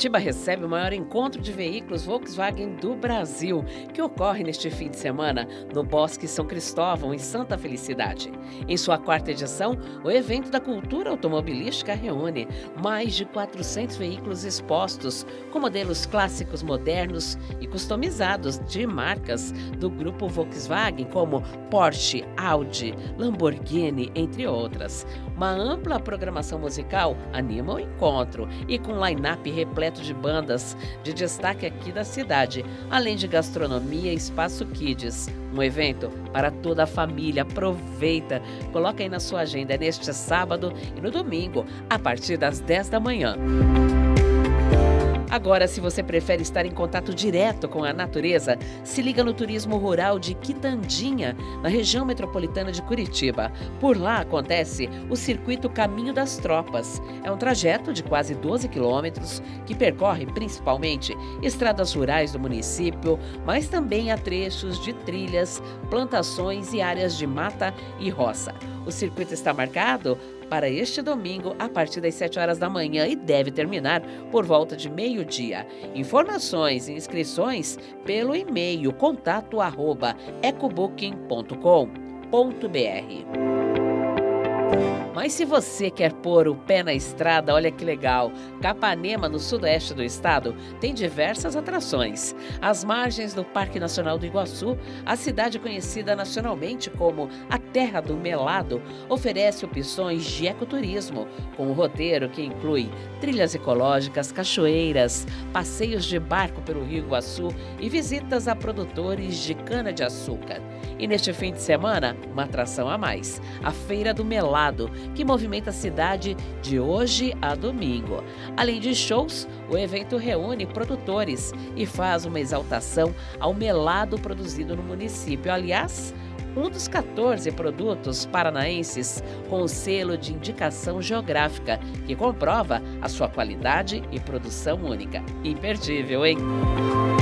Curitiba recebe o maior encontro de veículos Volkswagen do Brasil, que ocorre neste fim de semana no Bosque São Cristóvão, em Santa Felicidade. Em sua quarta edição, o evento da cultura automobilística reúne mais de 400 veículos expostos, com modelos clássicos, modernos e customizados de marcas do grupo Volkswagen, como Porsche, Audi, Lamborghini, entre outras. Uma ampla programação musical anima o encontro e com line-up repleto de bandas de destaque aqui da cidade, além de gastronomia e espaço kids. Um evento para toda a família. Aproveita, coloca aí na sua agenda neste sábado e no domingo, a partir das 10 da manhã. Agora, se você prefere estar em contato direto com a natureza, se liga no Turismo Rural de Quitandinha, na região metropolitana de Curitiba. Por lá acontece o Circuito Caminho das Tropas. É um trajeto de quase 12 quilômetros que percorre principalmente estradas rurais do município, mas também há trechos de trilhas, plantações e áreas de mata e roça. O circuito está marcado para este domingo, a partir das 7 horas da manhã e deve terminar por volta de meio-dia. Informações e inscrições pelo e-mail contato@ecobooking.com.br. Mas se você quer pôr o pé na estrada, olha que legal! Capanema, no sudoeste do estado, tem diversas atrações. Às margens do Parque Nacional do Iguaçu, a cidade conhecida nacionalmente como a Terra do Melado, oferece opções de ecoturismo, com um roteiro que inclui trilhas ecológicas, cachoeiras, passeios de barco pelo Rio Iguaçu e visitas a produtores de cana-de-açúcar. E neste fim de semana, uma atração a mais, a Feira do Melado, que movimenta a cidade de hoje a domingo. Além de shows, o evento reúne produtores e faz uma exaltação ao melado produzido no município. Aliás, um dos 14 produtos paranaenses com o selo de indicação geográfica, que comprova a sua qualidade e produção única. Imperdível, hein?